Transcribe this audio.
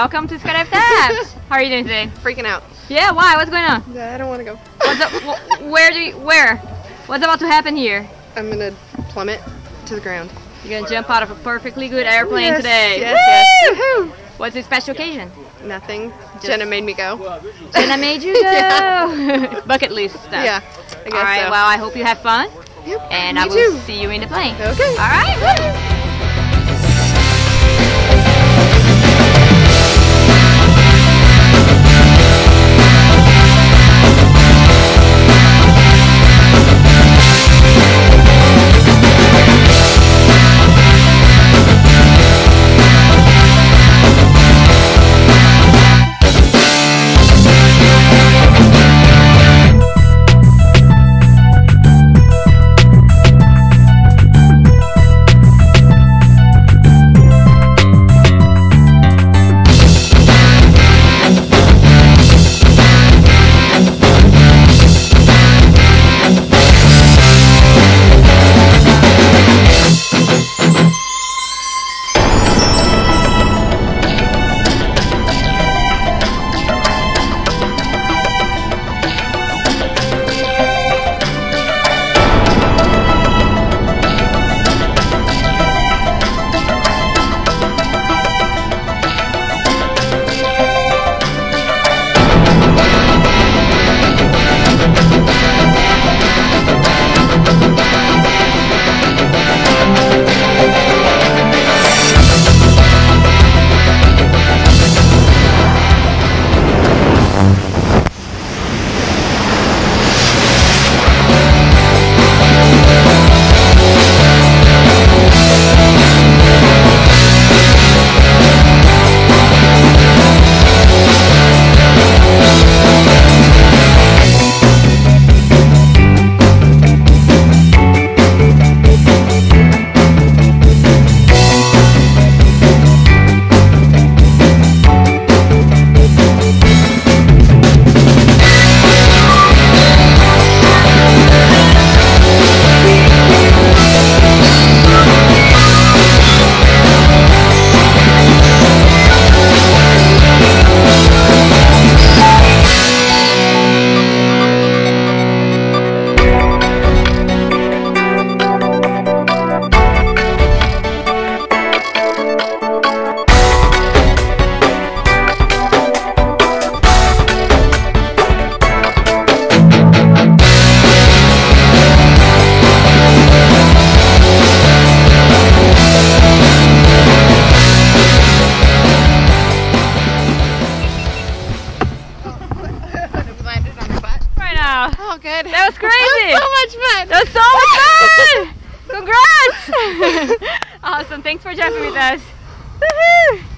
welcome to Skydive Taft. How are you doing today? Freaking out. Yeah, why? What's going on? I don't want to go. Where? What's about to happen here? I'm gonna plummet to the ground. You're gonna jump out of a perfectly good airplane today. Yes. Woo! What's the special occasion? Nothing. Jenna made me go. Jenna made you go. Bucket list stuff. Yeah. I guess All right. so. Well, I hope you have fun. Yep. And me I will too. see you in the plane. Okay. All right. Woo! Oh, good. That was crazy. That was so much fun. That was so much fun. Congrats. Awesome. Thanks for jumping with us. Woohoo!